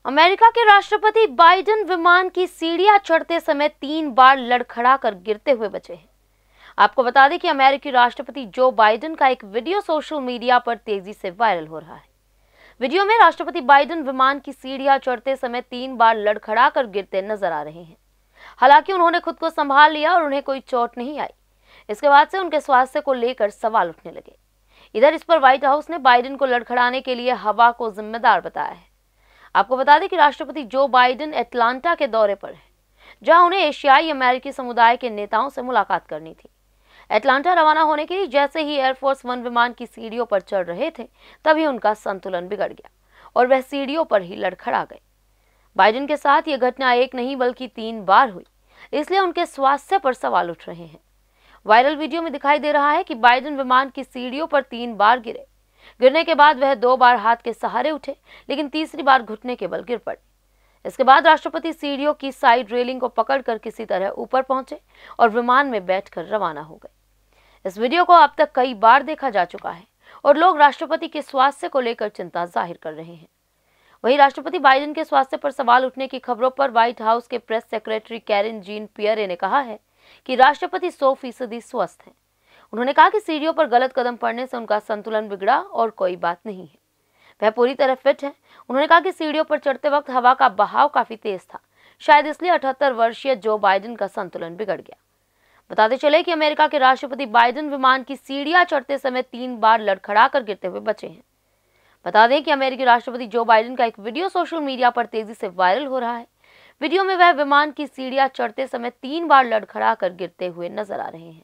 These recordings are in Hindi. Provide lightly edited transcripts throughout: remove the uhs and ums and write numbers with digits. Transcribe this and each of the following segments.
अमेरिका के राष्ट्रपति बाइडेन विमान की सीढ़ियां चढ़ते समय 3 बार लड़खड़ाकर गिरते हुए बचे हैं। आपको बता दें कि अमेरिकी राष्ट्रपति जो बाइडेन का एक वीडियो सोशल मीडिया पर तेजी से वायरल हो रहा है। वीडियो में राष्ट्रपति बाइडेन विमान की सीढ़ियां चढ़ते समय 3 बार लड़खड़ाकर गिरते नजर आ रहे हैं। हालांकि उन्होंने खुद को संभाल लिया और उन्हें कोई चोट नहीं आई। इसके बाद से उनके स्वास्थ्य को लेकर सवाल उठने लगे। इधर इस पर व्हाइट हाउस ने बाइडेन को लड़खड़ाने के लिए हवा को जिम्मेदार बताया है। आपको बता दें कि राष्ट्रपति जो बाइडेन एटलांटा के दौरे पर है, जहां उन्हें एशियाई अमेरिकी समुदाय के नेताओं से मुलाकात करनी थी। एटलांटा रवाना होने के लिए जैसे ही एयरफोर्स 1 विमान की सीढ़ियों पर चढ़ रहे थे, तभी उनका संतुलन बिगड़ गया और वह सीढ़ियों पर ही लड़खड़ा गए। बाइडेन के साथ यह घटना एक नहीं बल्कि 3 बार हुई, इसलिए उनके स्वास्थ्य पर सवाल उठ रहे हैं। वायरल वीडियो में दिखाई दे रहा है कि बाइडेन विमान की सीढ़ियों पर 3 बार गिरे। गिरने के बाद वह 2 बार हाथ के सहारे उठे, लेकिन तीसरी बार घुटने के बल गिर पड़े। इसके बाद राष्ट्रपति सीढ़ियों की साइड रेलिंग को पकड़कर किसी तरह ऊपर पहुंचे और विमान में बैठकर रवाना हो गए। इस वीडियो को अब तक कई बार देखा जा चुका है और लोग राष्ट्रपति के स्वास्थ्य को लेकर चिंता जाहिर कर रहे हैं। वहीं राष्ट्रपति बाइडेन के स्वास्थ्य पर सवाल उठने की खबरों पर व्हाइट हाउस के press secretary Karine Jean Pierre ने कहा है कि राष्ट्रपति 100% स्वस्थ हैं। उन्होंने कहा कि सीढ़ियों पर गलत कदम पड़ने से उनका संतुलन बिगड़ा और कोई बात नहीं है, वह पूरी तरह फिट है। उन्होंने कहा कि सीढ़ियों पर चढ़ते वक्त हवा का बहाव काफी तेज था, शायद इसलिए 78 वर्षीय जो बाइडेन का संतुलन बिगड़ गया। बताते चले कि अमेरिका के राष्ट्रपति बाइडेन विमान की सीढ़ियां चढ़ते समय 3 बार लड़खड़ाकर गिरते हुए बचे हैं। बता दें कि अमेरिकी राष्ट्रपति जो बाइडेन का एक वीडियो सोशल मीडिया पर तेजी से वायरल हो रहा है। वीडियो में वह विमान की सीढ़ियां चढ़ते समय 3 बार लड़खड़ाकर गिरते हुए नजर आ रहे हैं।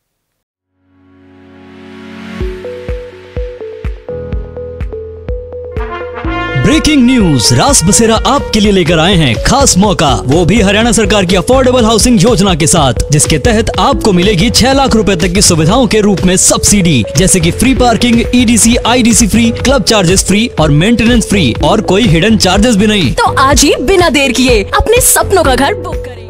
ब्रेकिंग न्यूज रास बसेरा आपके लिए लेकर आए हैं खास मौका, वो भी हरियाणा सरकार की अफोर्डेबल हाउसिंग योजना के साथ, जिसके तहत आपको मिलेगी 6 लाख रुपए तक की सुविधाओं के रूप में सब्सिडी, जैसे कि free parking, EDC, IDC free, club charges free और मेंटेनेंस फ्री और कोई हिडन चार्जेस भी नहीं। तो आज ही बिना देर किए अपने सपनों का घर बुक करें।